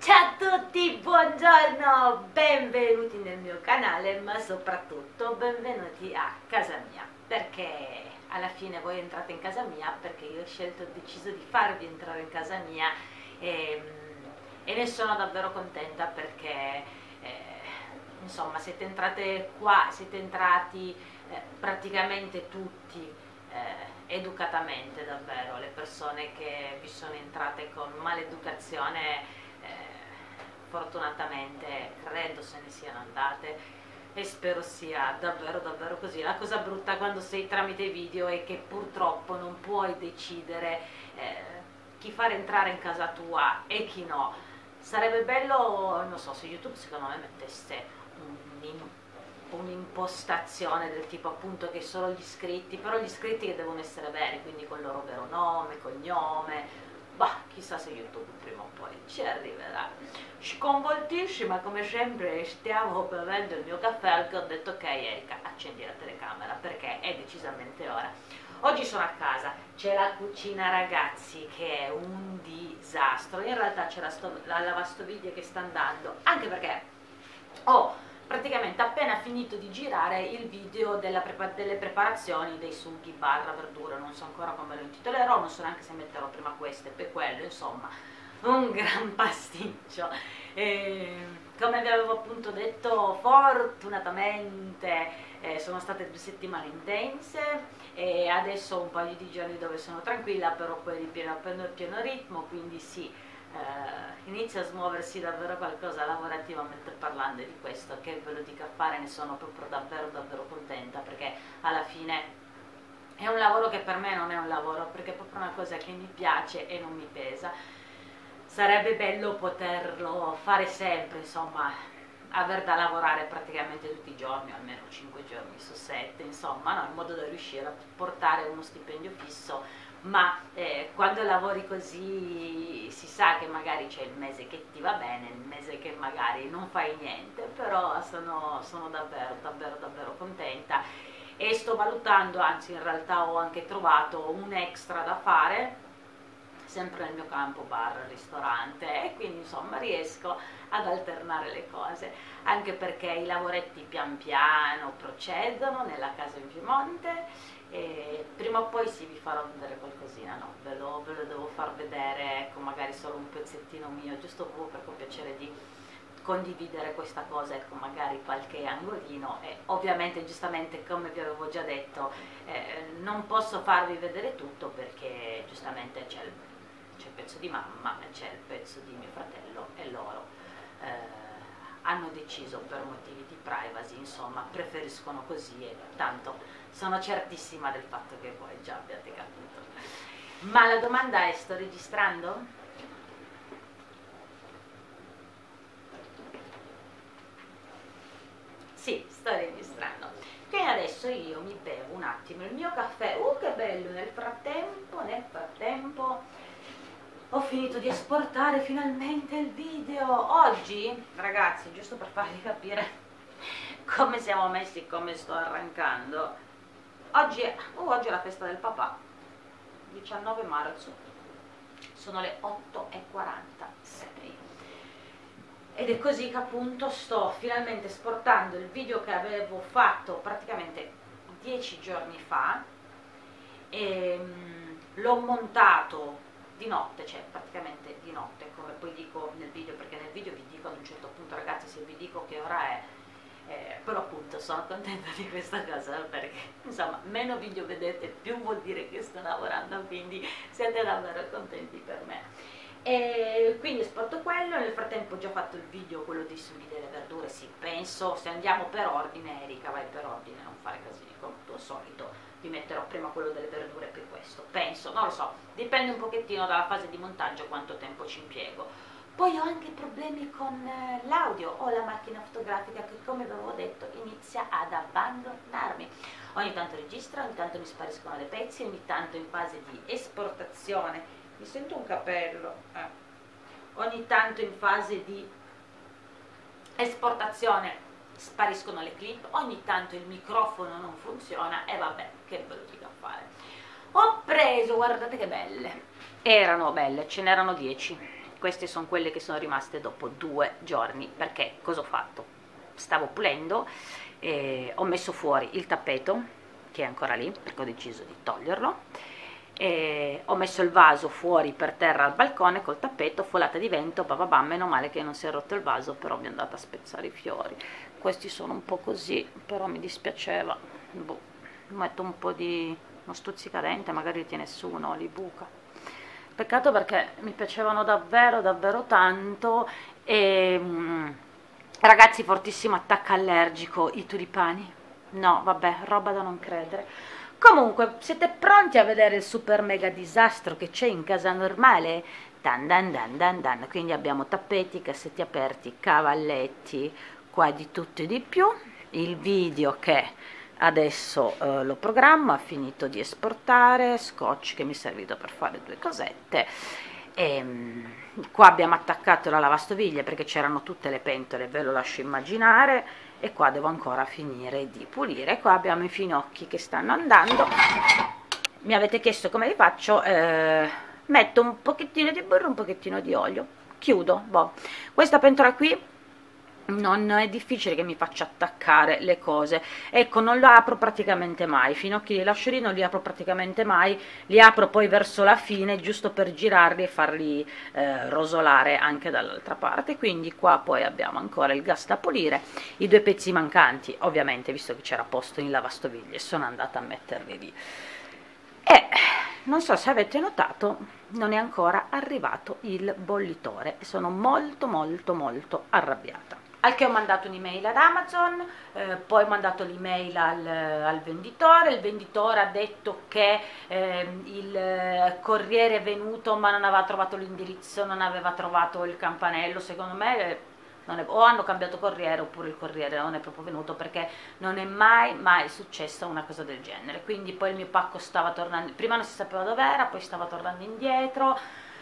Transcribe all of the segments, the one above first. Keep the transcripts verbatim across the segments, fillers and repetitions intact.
Ciao a tutti, buongiorno, benvenuti nel mio canale, ma soprattutto benvenuti a casa mia, perché alla fine voi entrate in casa mia perché io ho scelto, ho deciso di farvi entrare in casa mia e, e ne sono davvero contenta perché eh, insomma siete entrate qua, siete entrati eh, praticamente tutti eh, educatamente, davvero, le persone che vi sono entrate con maleducazione fortunatamente credo se ne siano andate e spero sia davvero davvero così. La cosa brutta quando sei tramite video è che purtroppo non puoi decidere eh, chi fare entrare in casa tua e chi no. Sarebbe bello, non so, se YouTube secondo me mettesse un'impostazione del tipo appunto che solo gli iscritti, però gli iscritti che devono essere veri, quindi con il loro vero nome, cognome. Bah, chissà se YouTube prima o poi ci arriverà. Sconvoltissima come sempre stiamo bevendo il mio caffè, che ho detto ok Erika, accendi la telecamera perché è decisamente ora. Oggi sono a casa, c'è la cucina ragazzi che è un disastro, in realtà c'è la, la lavastoviglie che sta andando, anche perché ho praticamente appena finito di girare il video della prepa delle preparazioni dei sughi barra verdura, non so ancora come lo intitolerò, non so neanche se metterò prima queste per quello, insomma un gran pasticcio. E, come vi avevo appunto detto, fortunatamente eh, sono state due settimane intense e adesso un paio di giorni dove sono tranquilla, però poi ripieno a pieno ritmo, quindi sì, eh, inizia a smuoversi davvero qualcosa lavorativamente parlando, di questo che ve lo dico a fare, ne sono proprio davvero davvero contenta, perché alla fine è un lavoro che per me non è un lavoro, perché è proprio una cosa che mi piace e non mi pesa. Sarebbe bello poterlo fare sempre, insomma, aver da lavorare praticamente tutti i giorni, almeno cinque giorni su sette, insomma, no, in modo da riuscire a portare uno stipendio fisso, ma eh, quando lavori così si sa che magari c'è il mese che ti va bene, il mese che magari non fai niente, però sono, sono davvero, davvero, davvero contenta e sto valutando, anzi in realtà ho anche trovato un extra da fare, sempre nel mio campo bar, ristorante, e quindi insomma riesco ad alternare le cose, anche perché i lavoretti pian piano procedono nella casa in Piemonte e prima o poi sì, vi farò vedere qualcosina, no? Ve lo, ve lo devo far vedere, ecco, magari solo un pezzettino mio, giusto proprio per piacere di condividere questa cosa, ecco, magari qualche angolino, e ovviamente giustamente come vi avevo già detto eh, non posso farvi vedere tutto perché giustamente c'è il c'è il pezzo di mamma, c'è il pezzo di mio fratello e loro eh, hanno deciso per motivi di privacy, insomma preferiscono così, e tanto sono certissima del fatto che voi già abbiate capito. Ma la domanda è: sto registrando? Sì, sto registrando. Quindi adesso io mi bevo un attimo il mio caffè. Uh, che bello! Nel frattempo, nel frattempo ho finito di esportare finalmente il video. Oggi, ragazzi, giusto per farvi capire come siamo messi, come sto arrancando, oggi è, oh, oggi è la festa del papà, diciannove marzo, sono le otto e quarantasei, ed è così che appunto sto finalmente esportando il video che avevo fatto praticamente dieci giorni fa e um, l'ho montato di notte, cioè praticamente di notte, come poi dico nel video, perché nel video vi dico ad un certo punto, ragazzi, se vi dico che ora è, eh, però appunto sono contenta di questa cosa, perché insomma meno video vedete più vuol dire che sto lavorando, quindi siete davvero contenti per me. E quindi esporto quello. Nel frattempo ho già fatto il video, quello dei sughi delle verdure, sì, penso, se andiamo per ordine, Erika, vai per ordine, non fare casini come al tuo solito, vi metterò prima quello delle verdure per questo, penso, non lo so, dipende un pochettino dalla fase di montaggio quanto tempo ci impiego. Poi ho anche problemi con eh, l'audio, ho la macchina fotografica che, come vi avevo detto, inizia ad abbandonarmi, ogni tanto registra, ogni tanto mi spariscono le pezzi, ogni tanto in fase di esportazione, mi sento un capello, eh. ogni tanto in fase di esportazione spariscono le clip, ogni tanto il microfono non funziona e vabbè, che ve lo dico a fare. Ho preso, guardate che belle, erano belle, ce n'erano dieci, queste sono quelle che sono rimaste dopo due giorni. Perché cosa ho fatto? Stavo pulendo, eh, ho messo fuori il tappeto che è ancora lì perché ho deciso di toglierlo, e ho messo il vaso fuori per terra al balcone col tappeto, folata di vento, bababam, meno male che non si è rotto il vaso, però mi è andata a spezzare i fiori. Questi sono un po' così, però mi dispiaceva. Boh, metto un po' di uno stuzzicadente, magari tiene su, no, li buca. Peccato perché mi piacevano davvero davvero tanto. E mm, ragazzi, fortissimo attacco allergico, i tulipani, no vabbè, roba da non credere. Comunque, siete pronti a vedere il super mega disastro che c'è in casa normale? Dan dan dan dan dan. Quindi abbiamo tappeti, cassetti aperti, cavalletti, qua di tutto e di più. Il video che adesso eh, lo programma, ha finito di esportare, scotch che mi è servito per fare due cosette. E, um, qua abbiamo attaccato la lavastoviglie perché c'erano tutte le pentole, ve lo lascio immaginare, e qua devo ancora finire di pulire. Qua abbiamo i finocchi che stanno andando. Mi avete chiesto come li faccio, eh, metto un pochettino di burro, un pochettino di olio, chiudo, boh. Questa pentola qui non è difficile che mi faccia attaccare le cose, ecco, non lo apro praticamente mai, i finocchi li lascio lì, non li apro praticamente mai, li apro poi verso la fine giusto per girarli e farli eh, rosolare anche dall'altra parte. Quindi qua poi abbiamo ancora il gas da pulire, i due pezzi mancanti ovviamente, visto che c'era posto in lavastoviglie, sono andata a metterli lì. E non so se avete notato, non è ancora arrivato il bollitore e sono molto molto molto arrabbiata. Al che ho mandato un'email ad Amazon, eh, poi ho mandato l'email al, al venditore, il venditore ha detto che eh, il corriere è venuto ma non aveva trovato l'indirizzo, non aveva trovato il campanello. Secondo me non è, o hanno cambiato corriere oppure il corriere non è proprio venuto, perché non è mai mai successa una cosa del genere. Quindi poi il mio pacco stava tornando, prima non si sapeva dov'era, poi stava tornando indietro,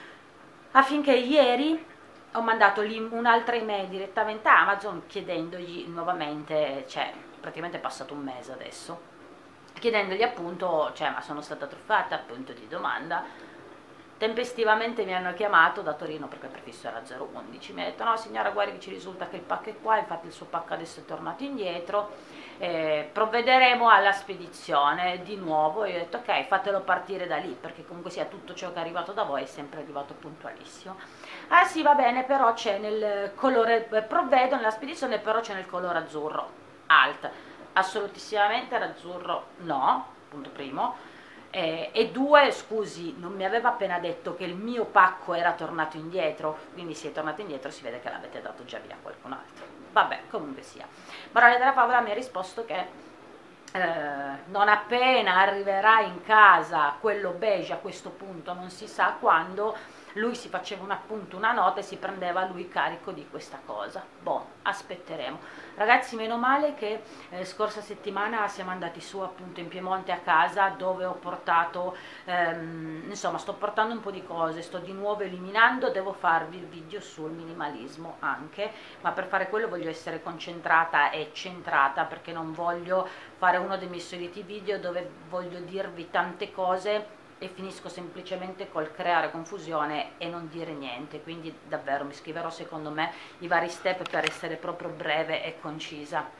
affinché ieri ho mandato un'altra email direttamente a Amazon chiedendogli nuovamente, cioè praticamente è passato un mese adesso, chiedendogli appunto, cioè ma sono stata truffata, punto di domanda. Tempestivamente mi hanno chiamato da Torino perché il prefisso era zero undici, mi ha detto no signora guardi che ci risulta che il pacco è qua, infatti il suo pacco adesso è tornato indietro, eh, provvederemo alla spedizione di nuovo. E io ho detto ok, fatelo partire da lì perché comunque sia tutto ciò che è arrivato da voi è sempre arrivato puntualissimo. Ah sì va bene, però c'è nel colore, provvedo nella spedizione, però c'è nel colore azzurro. Alt, assolutissimamente l'azzurro no, punto primo. Eh, e due, scusi, non mi aveva appena detto che il mio pacco era tornato indietro? Quindi se è tornato indietro si vede che l'avete dato già via a qualcun altro. Vabbè, comunque sia. Morale della favola, mi ha risposto che eh, non appena arriverà in casa quello beige, a questo punto non si sa quando, lui si faceva un appunto, una nota e si prendeva lui carico di questa cosa. Boh, aspetteremo. Ragazzi, meno male che eh, scorsa settimana siamo andati su appunto in Piemonte a casa, dove ho portato, ehm, insomma sto portando un po' di cose, sto di nuovo eliminando, devo farvi il video sul minimalismo anche, ma per fare quello voglio essere concentrata e centrata, perché non voglio fare uno dei miei soliti video dove voglio dirvi tante cose e finisco semplicemente col creare confusione e non dire niente. Quindi davvero mi scriverò secondo me i vari step per essere proprio breve e concisa.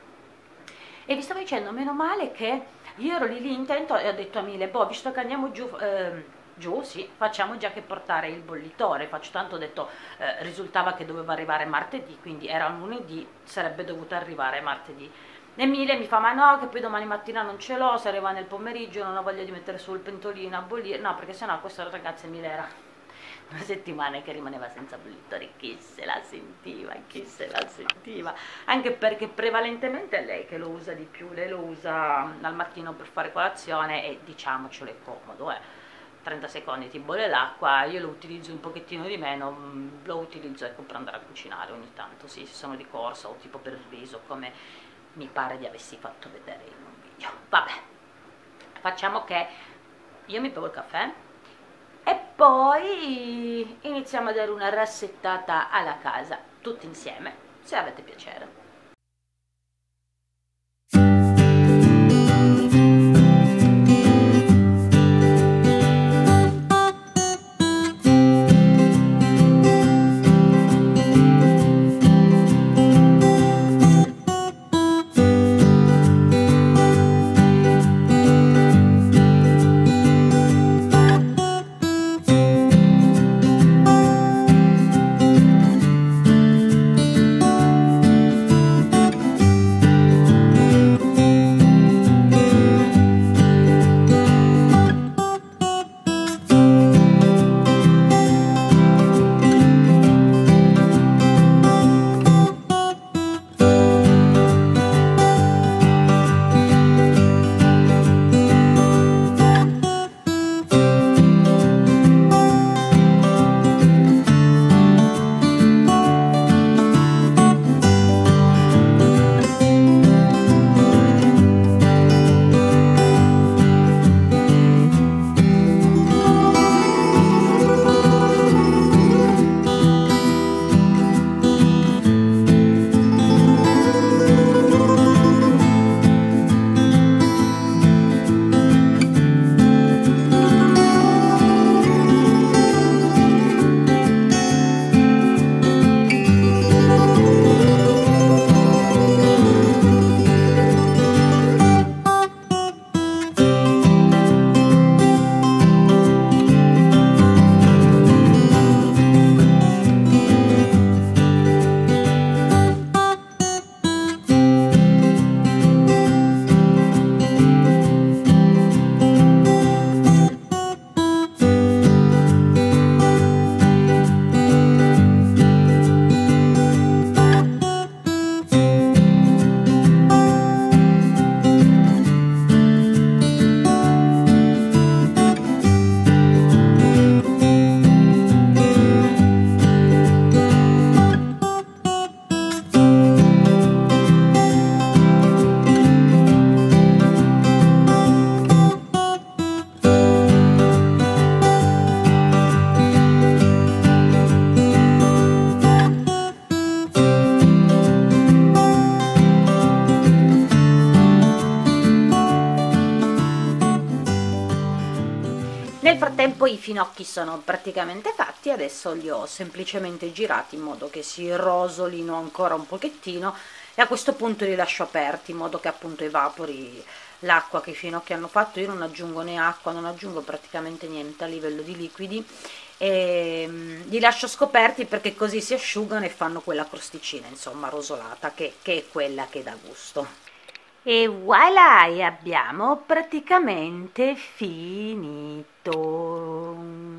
E vi stavo dicendo, meno male che io ero lì lì intento e ho detto a Mile, boh, visto che andiamo giù, eh, giù sì, facciamo già che portare il bollitore, faccio tanto, ho detto, eh, risultava che doveva arrivare martedì, quindi era lunedì, sarebbe dovuto arrivare martedì. Emile mi fa ma no, che poi domani mattina non ce l'ho, se arriva nel pomeriggio non ho voglia di mettere sul pentolino a bollire, no perché sennò questa ragazza Emile era una settimana che rimaneva senza bollitore, chi se la sentiva, chi se la sentiva, anche perché prevalentemente è lei che lo usa di più, lei lo usa al mattino per fare colazione e diciamocelo è comodo, eh. trenta secondi ti bolle l'acqua, io lo utilizzo un pochettino di meno, lo utilizzo ecco per andare a cucinare ogni tanto, sì, se sono di corsa o tipo per il riso, come mi pare di avessi fatto vedere in un video. Vabbè, facciamo che io mi bevo il caffè e poi iniziamo a dare una rassettata alla casa tutti insieme, se avete piacere. frattempo i finocchi sono praticamente fatti, adesso li ho semplicemente girati in modo che si rosolino ancora un pochettino e a questo punto li lascio aperti in modo che appunto evapori l'acqua che i finocchi hanno fatto. Io non aggiungo né acqua, non aggiungo praticamente niente a livello di liquidi, e mm, li lascio scoperti perché così si asciugano e fanno quella crosticina insomma rosolata che, che è quella che dà gusto. E voilà, e abbiamo praticamente finito.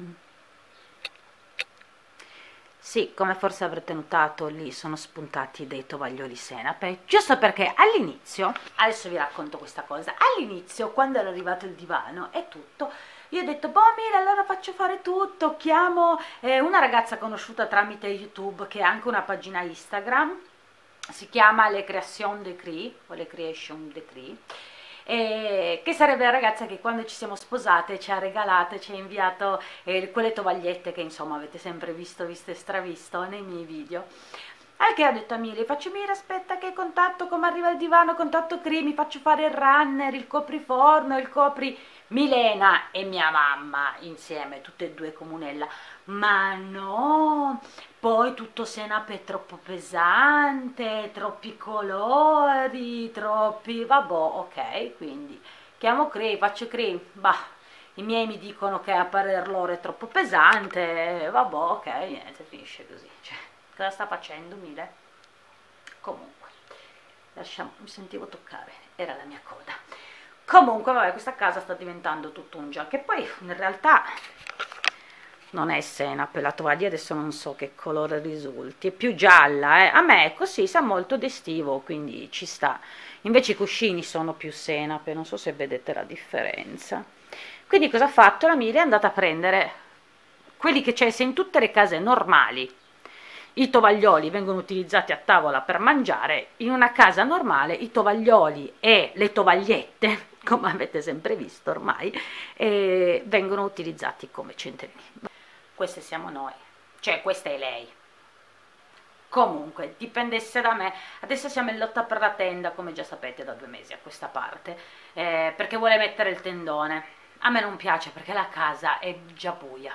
Sì, come forse avrete notato, lì sono spuntati dei tovaglioli senape, giusto perché all'inizio, adesso vi racconto questa cosa, all'inizio quando era arrivato il divano e tutto, io ho detto, boh Mira, allora faccio fare tutto, chiamo eh, una ragazza conosciuta tramite YouTube che ha anche una pagina Instagram, si chiama Le Création de Cri, o Le Creation de Cri, eh, che sarebbe la ragazza che quando ci siamo sposate ci ha regalato, ci ha inviato eh, quelle tovagliette che insomma avete sempre visto, visto e stravisto nei miei video. Al che ha detto a Miri, faccio Mira, aspetta che contatto, come arriva il divano, contatto Cri, mi faccio fare il runner, il copriforno, il copri... Milena e mia mamma insieme, tutte e due comunella, ma no, poi tutto senape è troppo pesante, troppi colori, troppi, vabbè, ok, quindi chiamo Cri, faccio Cri, bah, i miei mi dicono che a parer loro è troppo pesante, vabbè, ok, niente, finisce così, cioè, cosa sta facendo Mile? Comunque, lasciamo, mi sentivo toccare, era la mia coda. Comunque, vabbè, questa casa sta diventando tutto un gioco, che poi in realtà non è senape la tovaglia, adesso non so che colore risulti, è più gialla, eh. A me è così, sa molto d'estivo, quindi ci sta. Invece i cuscini sono più senape, non so se vedete la differenza. Quindi cosa ha fatto? La Miri è andata a prendere quelli che c'è, se in tutte le case normali i tovaglioli vengono utilizzati a tavola per mangiare, in una casa normale i tovaglioli e le tovagliette, come avete sempre visto ormai, eh, vengono utilizzati come centellini. Queste siamo noi, cioè questa è lei. Comunque, dipendesse da me, adesso siamo in lotta per la tenda, come già sapete da due mesi a questa parte, eh, perché vuole mettere il tendone. A me non piace perché la casa è già buia.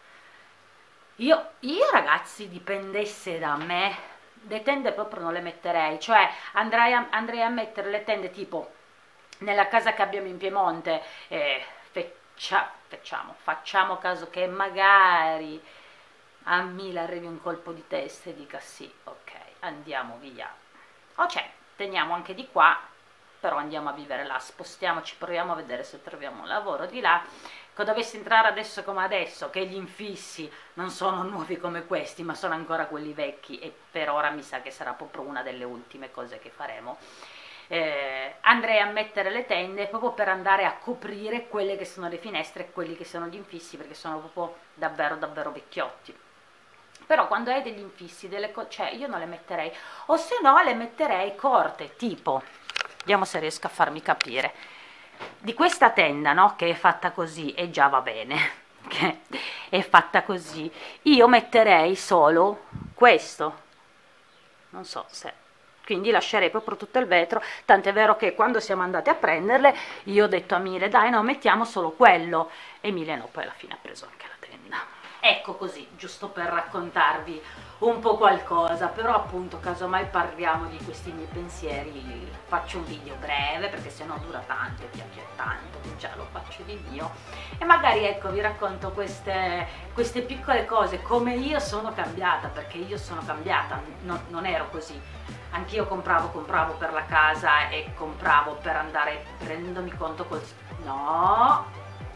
Io, io ragazzi, dipendesse da me, le tende proprio non le metterei, cioè andrei a, andrei a mettere le tende tipo nella casa che abbiamo in Piemonte, eh, feccia, facciamo, facciamo caso che magari a Mila arrivi un colpo di testa e dica sì, ok, andiamo via. O c'è, teniamo anche di qua, però andiamo a vivere là, spostiamoci, proviamo a vedere se troviamo un lavoro di là, che dovessi entrare adesso come adesso, che gli infissi non sono nuovi come questi, ma sono ancora quelli vecchi, e per ora mi sa che sarà proprio una delle ultime cose che faremo. Eh, andrei a mettere le tende proprio per andare a coprire quelle che sono le finestre e quelli che sono gli infissi, perché sono proprio davvero davvero vecchiotti. Però quando hai degli infissi, delle cose, cioè io non le metterei, o se no le metterei corte, tipo, vediamo se riesco a farmi capire, di questa tenda, no, che è fatta così e già va bene, che è fatta così, io metterei solo questo, non so se, quindi lascerei proprio tutto il vetro, tant'è vero che quando siamo andati a prenderle io ho detto a Mile, dai no, mettiamo solo quello, e Mile no, poi alla fine ha preso anche la tenda. Ecco, così, giusto per raccontarvi un po' qualcosa, però appunto casomai parliamo di questi miei pensieri, faccio un video breve perché sennò dura tanto e piace tanto, già lo faccio di mio, e magari ecco vi racconto queste, queste piccole cose, come io sono cambiata, perché io sono cambiata, no, non ero così, anch'io compravo, compravo per la casa e compravo per andare, rendendomi conto col... no!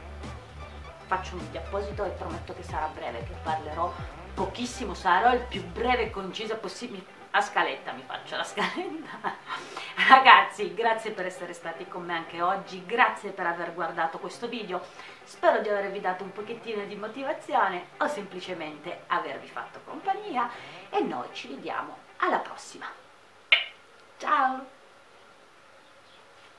Faccio un video apposito e prometto che sarà breve, che parlerò pochissimo, sarò il più breve e conciso possibile. A scaletta mi faccio la scaletta. Ragazzi, grazie per essere stati con me anche oggi, grazie per aver guardato questo video, spero di avervi dato un pochettino di motivazione o semplicemente avervi fatto compagnia, e noi ci vediamo alla prossima. Ciao!